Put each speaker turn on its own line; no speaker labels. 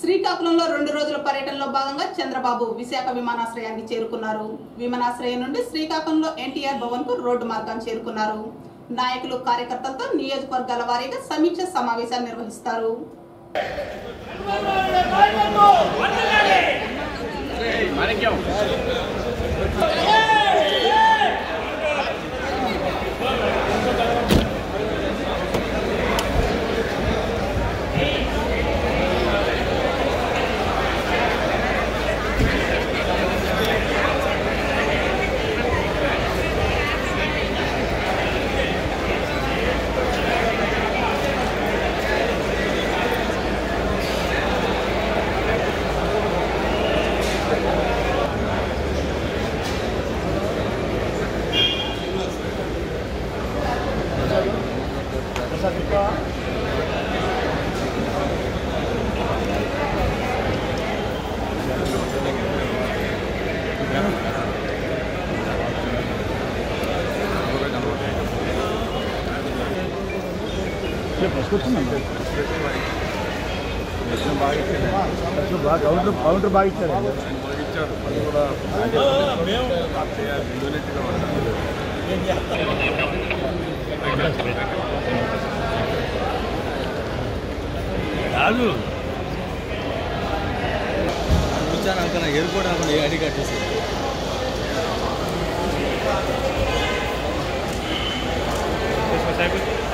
శ్రీకాకుళంలో 2 రోజుల పర్యటనలో భాగంగా చంద్రబాబు విశాఖ విమానాశ్రయానికి చేరుకున్నారు. విమానాశ్రయం నుండి శ్రీకాకుళంలో ఎన్టీఆర్ భవన్ కు రోడ్డు మార్గాన్ని చేరుకున్నారు. నాయకులు కార్యకర్తలతో నియోజకవర్గాల వారీగా సమీక్ష సమావేశాలు నిర్వహిస్తారు.
కౌంటర్ బాగా ఇచ్చారు.
కాదు కూర్చొని అనుకున్నా ఎయిర్పోర్ట్ అనుకున్నా ఐడి కార్డ్ చూసి